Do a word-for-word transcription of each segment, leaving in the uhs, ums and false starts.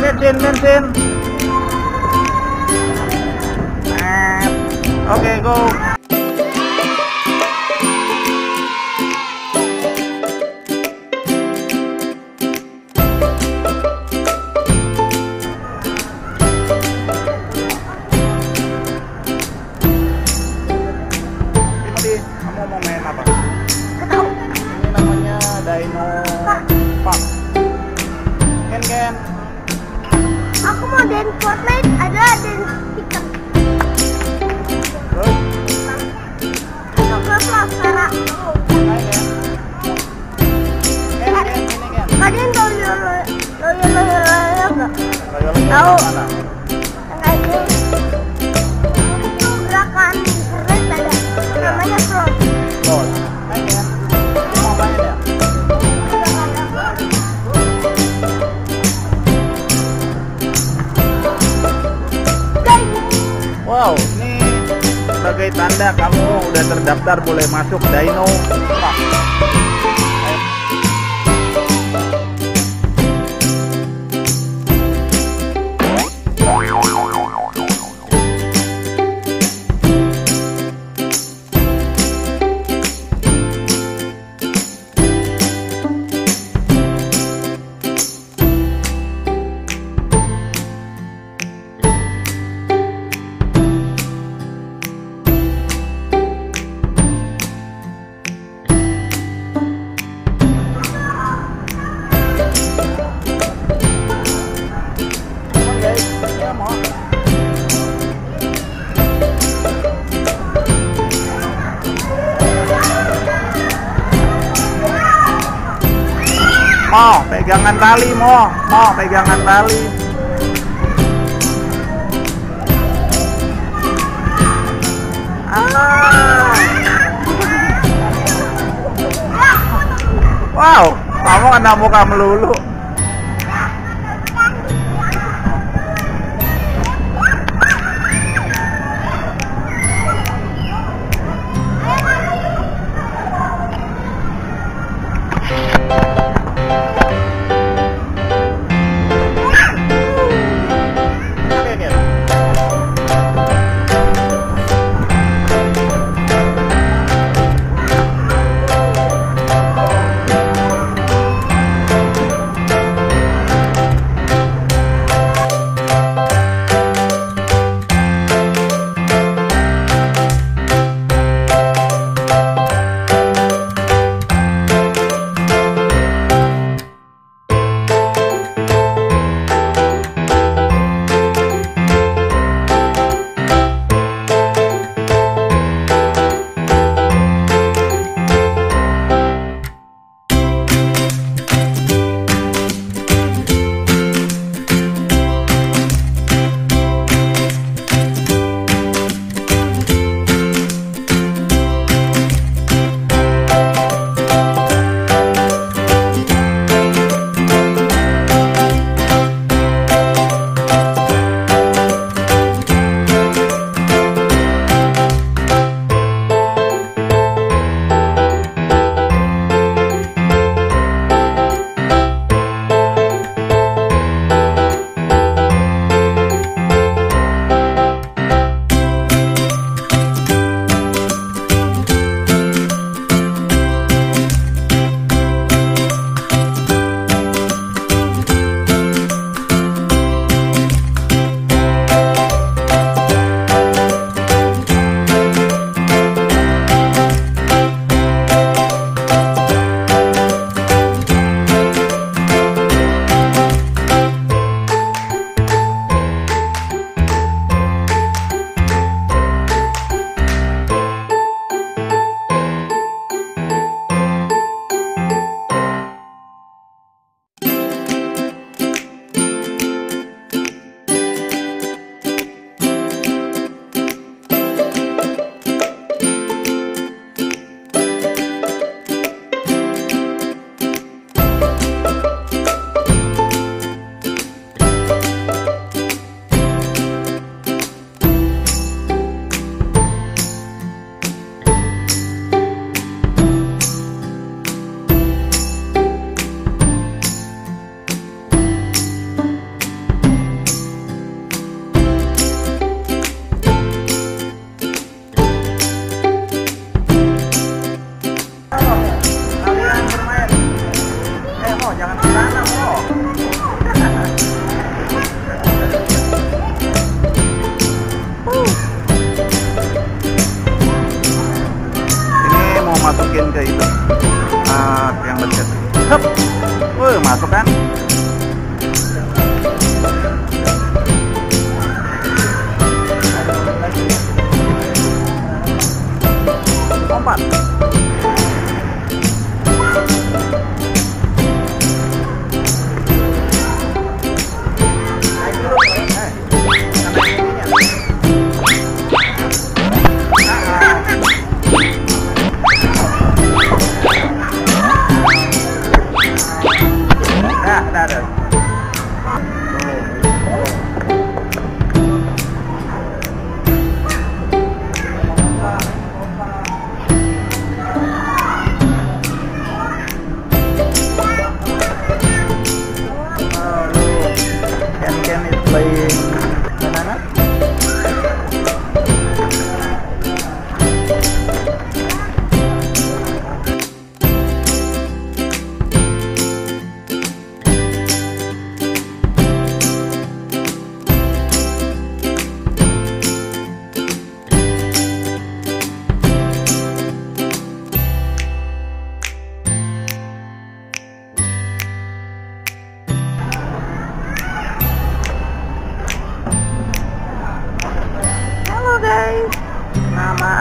bensin, bensin. Oke, go. Kamu mau main apa? Tahu. Ini namanya Dino Park. Ken Ken. Aku mau dance Fortnite, ada dance TikTok. Terus? Atau ke Plasara. Main Ken. Ken Ken ini Ken. Kalian tahu loyo loyo loyo loyo nggak? Loyo-loyo Tahu. mana? Yang kayak gini. Itu gerakan internet ada. Namanya frog. Oh, main Ken. Kamu mau main ya? Wow, ini sebagai tanda kamu udah terdaftar boleh masuk Dino Park. Mo, pegangan tali, Mo. Mo, pegangan tali. Ah. Wow, kamu kena muka melulu.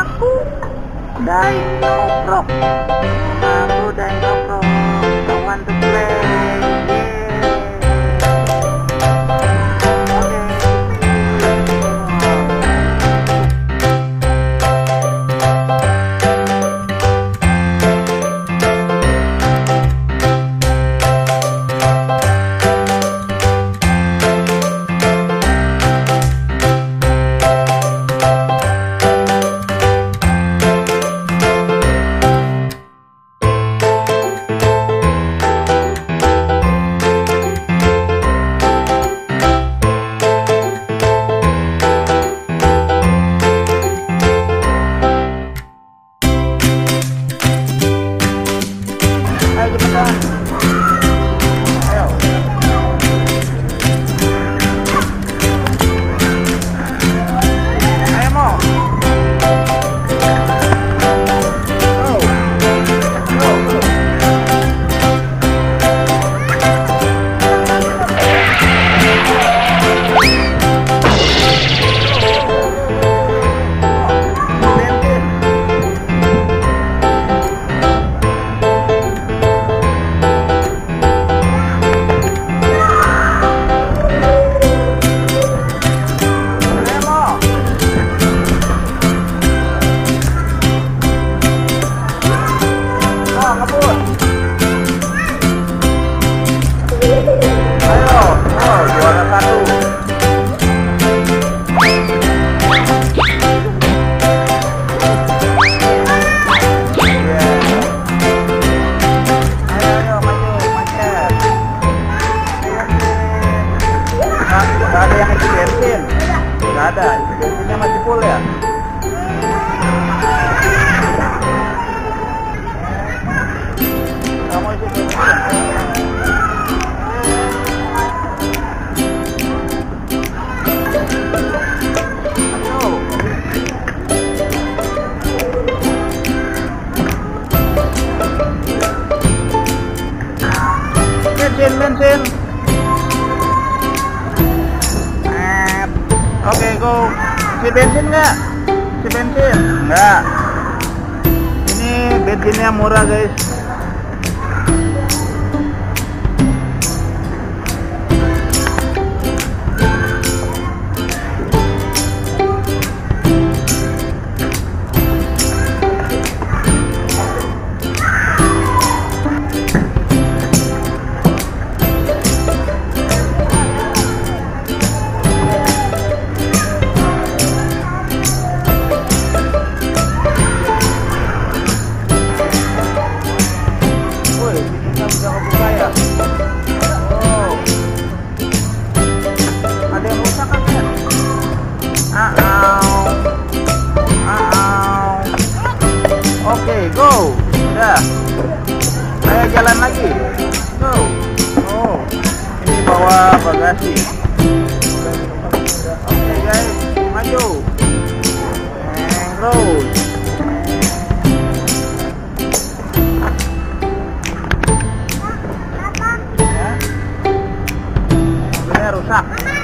Aku Dino Pro. Aku Dino Pro. I want to play. Nggak ada, bensinnya masih full ya? Kamu isi bensin. Bensin, bensin. Oke, okay, go. Si bensin nggak? Si bensin? Nggak. Ini bensinnya murah, guys. Oke, go. Udah. Ayo jalan lagi. Go. Oh, ini bawa bagasi. Oke guys, maju. And road. Ya. Mobilnya rusak.